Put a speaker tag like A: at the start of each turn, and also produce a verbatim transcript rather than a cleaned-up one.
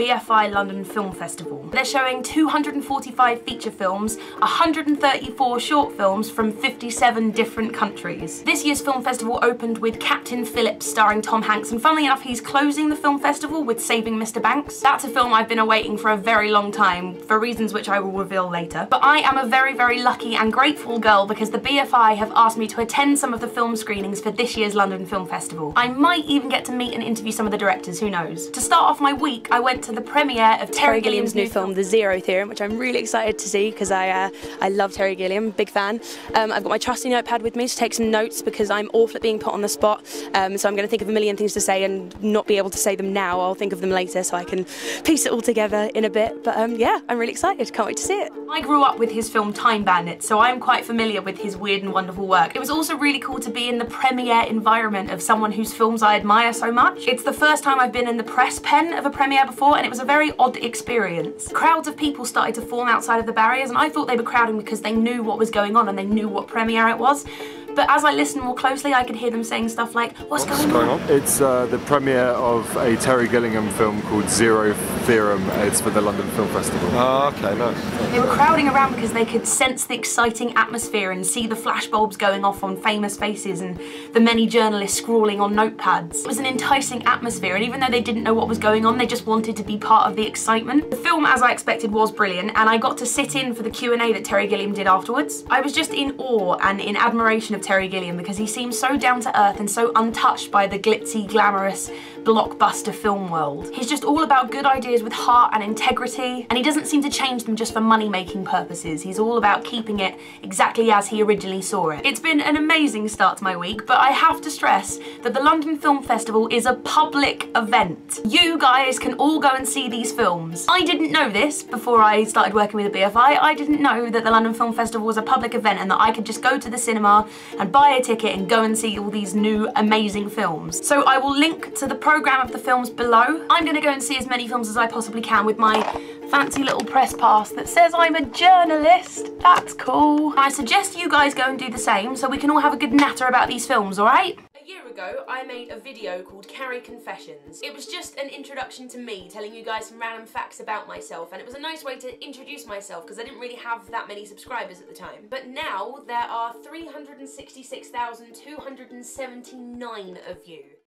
A: B F I London Film Festival. They're showing two hundred forty-five feature films, one hundred thirty-four short films from fifty-seven different countries. This year's film festival opened with Captain Phillips starring Tom Hanks, and funnily enough he's closing the film festival with Saving Mister Banks. That's a film I've been awaiting for a very long time, for reasons which I will reveal later. But I am a very, very lucky and grateful girl because the B F I have asked me to attend some of the film screenings for this year's London Film Festival. I might even get to meet and interview some of the directors, who knows. To start off my week, I went to the premiere of Terry, Terry Gilliam's, Gilliam's new film, The Zero Theorem, which I'm really excited to see because I uh, I love Terry Gilliam, big fan. Um, I've got my trusty notepad with me to take some notes because I'm awful at being put on the spot, um, so I'm going to think of a million things to say and not be able to say them now. I'll think of them later so I can piece it all together in a bit, but um, yeah, I'm really excited, can't wait to see it. I grew up with his film Time Bandits, so I'm quite familiar with his weird and wonderful work. It was also really cool to be in the premiere environment of someone whose films I admire so much. It's the first time I've been in the press pen of a premiere before, and it was a very odd experience. Crowds of people started to form outside of the barriers, and I thought they were crowding because they knew what was going on and they knew what premiere it was. But as I listened more closely, I could hear them saying stuff like, what's, what's going, going on? on?
B: It's uh, the premiere of a Terry Gilliam film called Zero Theorem. It's for the London Film Festival.
C: Oh, okay, nice.
A: They were crowding around because they could sense the exciting atmosphere and see the flashbulbs going off on famous faces and the many journalists scrawling on notepads. It was an enticing atmosphere, and even though they didn't know what was going on, they just wanted to be part of the excitement. The film, as I expected, was brilliant, and I got to sit in for the Q and A that Terry Gilliam did afterwards. I was just in awe and in admiration of Terry Gilliam because he seems so down to earth and so untouched by the glitzy, glamorous, blockbuster film world. He's just all about good ideas with heart and integrity, and he doesn't seem to change them just for money-making purposes. He's all about keeping it exactly as he originally saw it. It's been an amazing start to my week, but I have to stress that the London Film Festival is a public event. You guys can all go and see these films. I didn't know this before I started working with the B F I. I didn't know that the London Film Festival was a public event and that I could just go to the cinema and buy a ticket and go and see all these new amazing films. So I will link to the programme of the films below. I'm gonna go and see as many films as I possibly can with my fancy little press pass that says I'm a journalist. That's cool. I suggest you guys go and do the same so we can all have a good natter about these films, alright? A year ago, I made a video called Carrie Confessions. It was just an introduction to me, telling you guys some random facts about myself, and it was a nice way to introduce myself because I didn't really have that many subscribers at the time. But now there are three hundred sixty-six thousand two hundred seventy-nine of you.